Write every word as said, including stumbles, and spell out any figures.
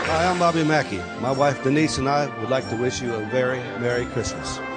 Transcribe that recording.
Hi, I'm Bobby Mackey. My wife Denise and I would like to wish you a very Merry Christmas.